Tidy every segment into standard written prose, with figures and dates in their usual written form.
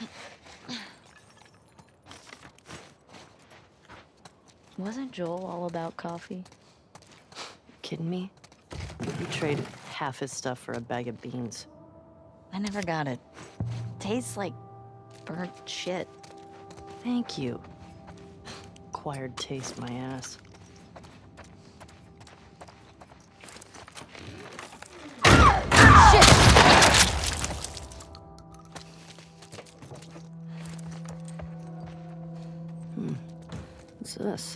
Wasn't Joel all about coffee? Kidding me? He'd trade half his stuff for a bag of beans. I never got it. Tastes like burnt shit. Thank you. Acquired taste, my ass. What's this?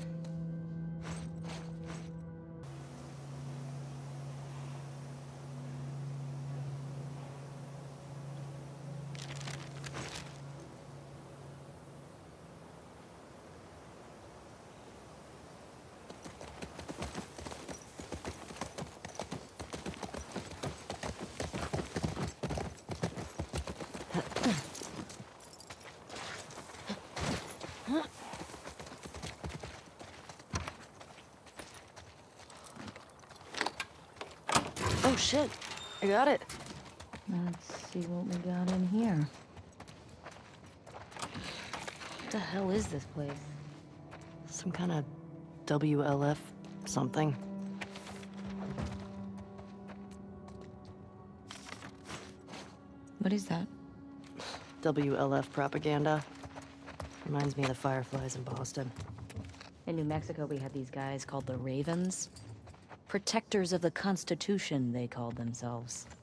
Oh shit, I got it. Let's see what we got in here. What the hell is this place? Some kind of WLF something. What is that? WLF propaganda. Reminds me of the Fireflies in Boston. In New Mexico, we had these guys called the Ravens. Protectors of the Constitution, they called themselves.